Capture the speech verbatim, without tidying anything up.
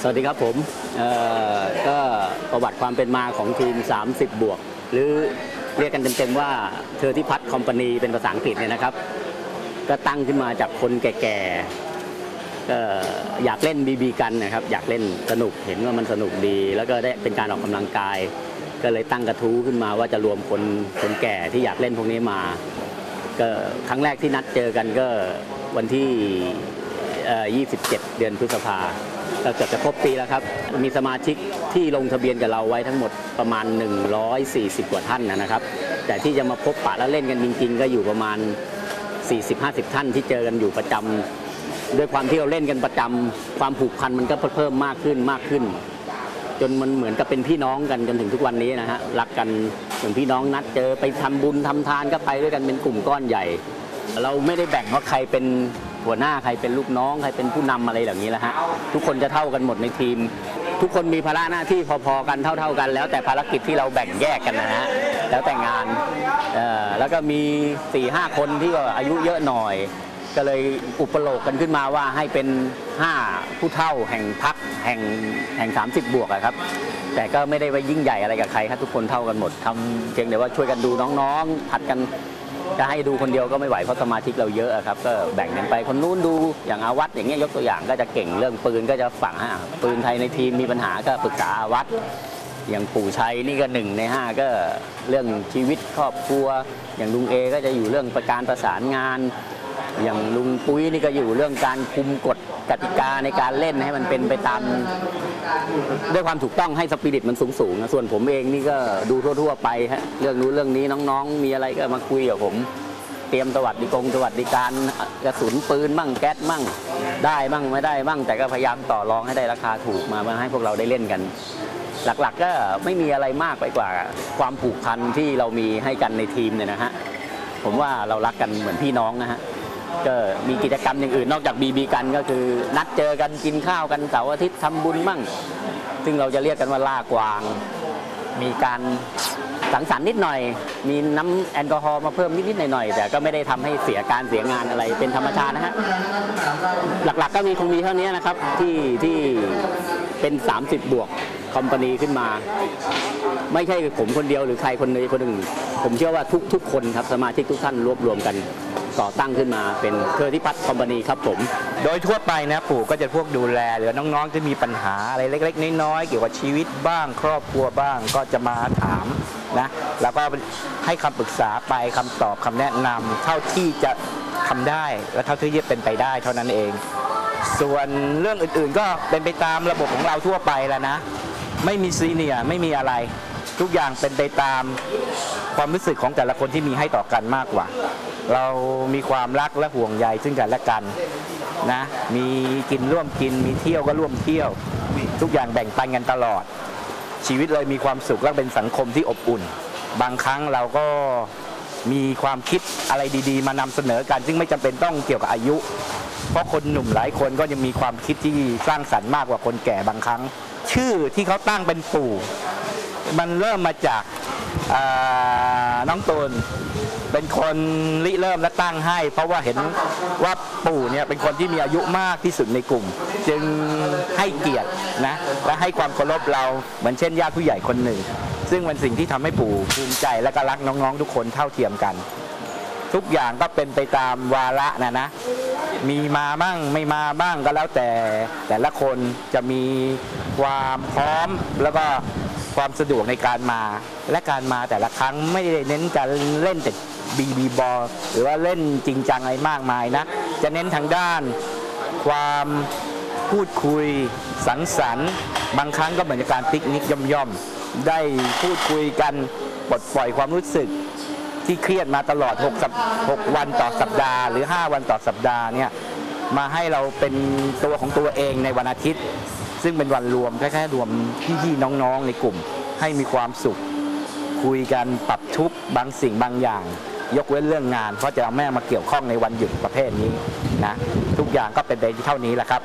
วัสดีครับผมก็ประวัติความเป็นมาของทีมสามสิบบวกหรือเรียกกันเต็มๆว่าเทอร์ทิพัฒน์คอมพานีเป็นภาษาอังกฤษเนี่ยนะครับก็ตั้งขึ้นมาจากคนแก่ๆก็อยากเล่นบีบีกันนะครับอยากเล่นสนุกเห็นว่ามันสนุกดีแล้วก็ได้เป็นการออกกำลังกายก็เลยตั้งกระทู้ขึ้นมาว่าจะรวมคนคนแก่ที่อยากเล่นพวกนี้มาก็ครั้งแรกที่นัดเจอกันก็วันที่ยี่สิบเจ็ดเดือนพฤษภาก็เกือบจะครบปีแล้วครับมีสมาชิกที่ลงทะเบียนกับเราไว้ทั้งหมดประมาณหนึ่งร้อยสี่สิบกว่าท่านนะครับแต่ที่จะมาพบปะและเล่นกันจริงๆก็อยู่ประมาณ สี่สิบห้าสิบ ท่านที่เจอกันอยู่ประจำด้วยความที่เราเล่นกันประจำความผูกพันมันก็เพิ่มมากขึ้นมากขึ้นจนมันเหมือนกับเป็นพี่น้องกันจนถึงทุกวันนี้นะฮะรักกันเหมือนพี่น้องนัดเจอไปทำบุญทำทานก็ไปด้วยกันเป็นกลุ่มก้อนใหญ่เราไม่ได้แบ่งว่าใครเป็นหัวหน้าใครเป็นลูกน้องใครเป็นผู้นำอะไรอย่างนี้แล้วฮะทุกคนจะเท่ากันหมดในทีมทุกคนมีภาระหน้าที่พอๆกันเท่าๆกันแล้วแต่ภารกิจที่เราแบ่งแยกกันนะฮะแล้วแต่งานแล้วก็มี สี่ห้า คนที่ก็อายุเยอะหน่อยก็เลยอุปโลกกันขึ้นมาว่าให้เป็นห้าผู้เฒ่าแห่งพรรคแห่งแห่งสามสิบบวกครับแต่ก็ไม่ได้ไปยิ่งใหญ่อะไรกับใครครับทุกคนเท่ากันหมดทำเพียงแต่ว่าช่วยกันดูน้องๆผัดกันจะให้ดูคนเดียวก็ไม่ไหวเพราะสมาชิกเราเยอะครับก็แบ่งกันไปคนนู้นดูอย่างอาวัตอย่างเงี้ยยกตัวอย่างก็จะเก่งเรื่องปืนก็จะฝังฮะปืนไทยในทีมมีปัญหาก็ปรึกษาอาวัตอย่างปู่ชัยนี่ก็หนึ่งในห้าก็เรื่องชีวิตครอบครัวอย่างลุงเอก็จะอยู่เรื่องประการประสานงานอย่างลุงปุ้ยนี่ก็อยู่เรื่องการคุมกฎกติกาในการเล่นให้มันเป็นไปตามด้วยความถูกต้องให้สปิริตมันสูงๆนะส่วนผมเองนี่ก็ดูทั่วๆไปฮะเรื่องนู้นเรื่องนี้น้องๆมีอะไรก็มาคุยกับผมเตรียมสวัสดิกงสวัสดิการกระสุนปืนมั่งแก๊สมั่งได้มั่งไม่ได้มั่งแต่ก็พยายามต่อรองให้ได้ราคาถูกมามาให้พวกเราได้เล่นกันหลักๆก็ไม่มีอะไรมากไปกว่าความผูกพันที่เรามีให้กันในทีมเนี่ยนะฮะผมว่าเรารักกันเหมือนพี่น้องนะฮะก็มีกิจกรรมอย่างอื่นนอกจากบีบีกันก็คือนัดเจอกันกินข้าวกันเสาร์อาทิตย์ทำบุญมั่งซึ่งเราจะเรียกกันว่าล่ากวางมีการสังสรรค์นิดหน่อยมีน้ำแอลกอฮอล์มาเพิ่มนิดๆหน่อยๆแต่ก็ไม่ได้ทำให้เสียการเสียงานอะไรเป็นธรรมชาตินะฮะหลักๆก็มีคงมีเท่านี้นะครับที่ที่เป็นสามสิบบวกคอมพานีขึ้นมาไม่ใช่ผมคนเดียวหรือใครคนใดคนหนึ่งผมเชื่อว่าทุกๆคนครับสมาชิกทุกท่านรวบรวมกันก่อตั้งขึ้นมาเป็นเทอร์ทิพัฒน์คอมพานีครับผมโดยทั่วไปนะปู่ก็จะพวกดูแลหรือน้องๆที่มีปัญหาอะไรเล็กๆน้อยๆเกี่ยวกับชีวิตบ้างครอบครัวบ้างก็จะมาถามนะแล้วก็ให้คำปรึกษาไปคำตอบคำแนะนำเท่าที่จะทำได้และเท่าที่จะเป็นไปได้เท่านั้นเองส่วนเรื่องอื่นๆก็เป็นไปตามระบบของเราทั่วไปแล้วนะไม่มีซีเนียร์ไม่มีอะไรทุกอย่างเป็นไปตามความรู้สึกของแต่ละคนที่มีให้ต่อกันมากกว่าเรามีความรักและห่วงใยซึ่งกันและกันนะมีกินร่วมกินมีเที่ยวก็ร่วมเที่ยวทุกอย่างแบ่งปันกันตลอดชีวิตเลยมีความสุขและเป็นสังคมที่อบอุ่นบางครั้งเราก็มีความคิดอะไรดีๆมานำเสนอกันซึ่งไม่จำเป็นต้องเกี่ยวกับอายุเพราะคนหนุ่มหลายคนก็ยังมีความคิดที่สร้างสรรค์มากกว่าคนแก่บางครั้งชื่อที่เขาตั้งเป็นปู่มันเริ่มมาจากน้องตูนเป็นคนริเริ่มและตั้งให้เพราะว่าเห็นว่าปู่เนี่ยเป็นคนที่มีอายุมากที่สุดในกลุ่มจึงให้เกียรตินะและให้ความเคารพเราเหมือนเช่นญาติผู้ใหญ่คนหนึ่งซึ่งเป็นสิ่งที่ทำให้ปู่ภูมิใจและก็รักน้องๆทุกคนเท่าเทียมกันทุกอย่างก็เป็นไปตามวาระนะนะมีมาบ้างไม่มาบ้างก็แล้วแต่แต่ละคนจะมีความพร้อมแล้วก็ความสะดวกในการมาและการมาแต่ละครั้งไม่ได้เน้นการเล่นแต่บีบีบอลหรือว่าเล่นจริงจังอะไรมากมายนะจะเน้นทางด้านความพูดคุยสังสรรค์บางครั้งก็เหมือนการปิกนิกย่อมๆได้พูดคุยกันปลดปล่อยความรู้สึกที่เครียดมาตลอดหกสัปหกวันต่อสัปดาห์หรือห้าวันต่อสัปดาห์เนี่ยมาให้เราเป็นตัวของตัวเองในวันอาทิตย์ซึ่งเป็นวันรวมแค่ๆรวมพี่ๆน้องๆในกลุ่มให้มีความสุขคุยกันปรับทุกข์บางสิ่งบางอย่างยกเว้นเรื่องงานเพราะจะเอาแม่มาเกี่ยวข้องในวันหยุดประเภทนี้นะทุกอย่างก็เป็นไปเท่านี้แหละครับ